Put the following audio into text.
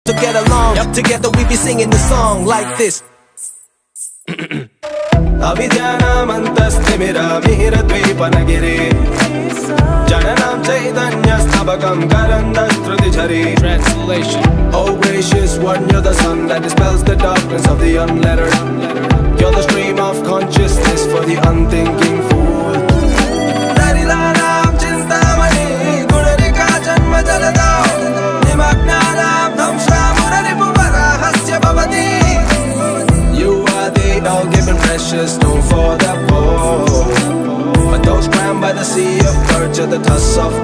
to get along. Together we be singing the song like this. Avidyanamantasthamira mihiradvipanagiri Jananam chaitanyastabhakam karandashtrutijhari. Translation. Oh gracious one, you're the sun that dispels the darkness of the unlettered. You're the stream of consciousness for the unthinking fool. Darilanam chintamani gurarika janma jaladam nimagnanam dhamsha muraripuvarahasya bhavati. You are the all-giving precious stone for the poor, but those crammed by the sea of birds, you're the tusk of